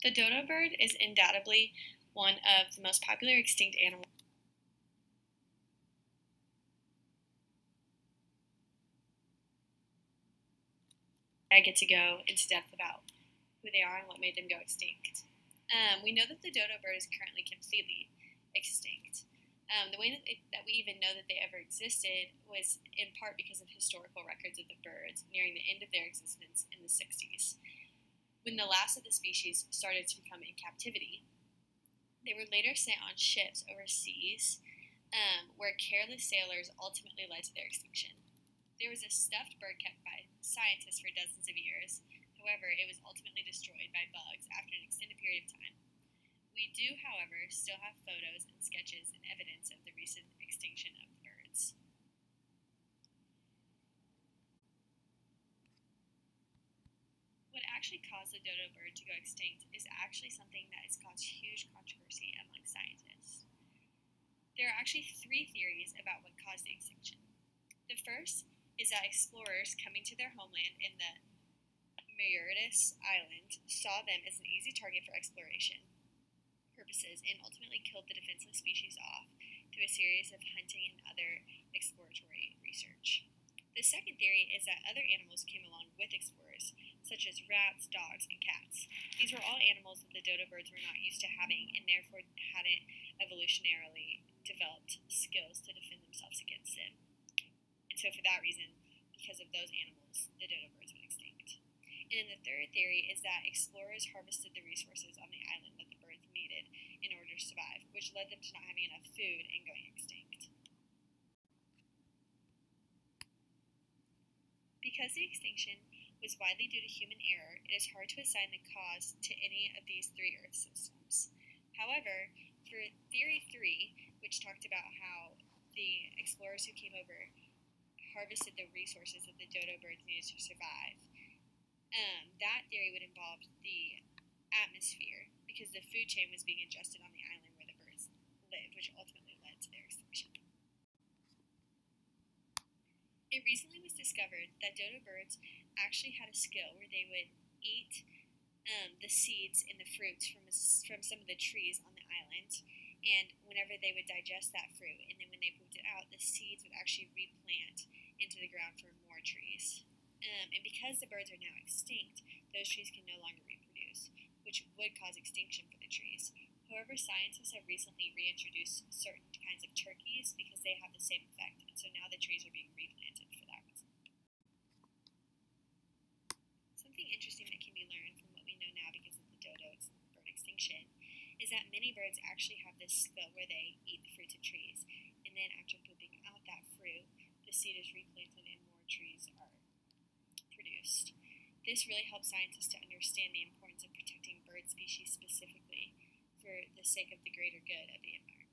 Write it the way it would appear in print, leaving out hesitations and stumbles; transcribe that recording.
The dodo bird is undoubtedly one of the most popular extinct animals. I get to go into depth about who they are and what made them go extinct. We know that the dodo bird is currently completely extinct. The way that we even know that they ever existed was in part because of historical records of the birds nearing the end of their existence in the 60s. When the last of the species started to become in captivity, they were later sent on ships overseas, where careless sailors ultimately led to their extinction. There was a stuffed bird kept by scientists for dozens of years. However, it was ultimately destroyed by bugs after an extended period of time. We do, however, still have photos and sketches and evidence of the recent extinction of the birds. What actually caused the dodo bird to go extinct is actually something that has caused huge controversy among scientists. There are actually three theories about what caused the extinction. The first is that explorers coming to their homeland in the Mauritius Island saw them as an easy target for exploration purposes and ultimately killed the defenseless species off through a series of hunting and other exploratory research. The second theory is that other animals came along with explorers, such as rats, dogs, and cats. These were all animals that the dodo birds were not used to having and therefore hadn't evolutionarily developed skills to defend themselves against them. And so for that reason, because of those animals, the dodo birds went extinct. And then the third theory is that explorers harvested the resources on the island that the birds needed in order to survive, which led them to not having enough food and going extinct. Because the extinction was widely due to human error, it is hard to assign the cause to any of these three Earth systems. However, for Theory 3, which talked about how the explorers who came over harvested the resources that the dodo birds needed to survive, that theory would involve the atmosphere, because the food chain was being adjusted on the island where the birds lived, which ultimately led to their extinction. It recently was discovered that dodo birds actually had a skill where they would eat the seeds and the fruits from some of the trees on the island, and whenever they would digest that fruit, and then when they pooped it out, the seeds would actually replant into the ground for more trees. And because the birds are now extinct, those trees can no longer reproduce, which would cause extinction for the trees. However, scientists have recently reintroduced certain kinds of turkeys because they have the same effect, and so now the trees are being replanted for that reason. Something interesting that can be learned from what we know now because of the dodo bird extinction is that many birds actually have this skill where they eat the fruits of trees, and then after pooping out that fruit, the seed is replanted and more trees are produced. This really helps scientists to understand the importance of protecting bird species specifically for the sake of the greater good of the environment.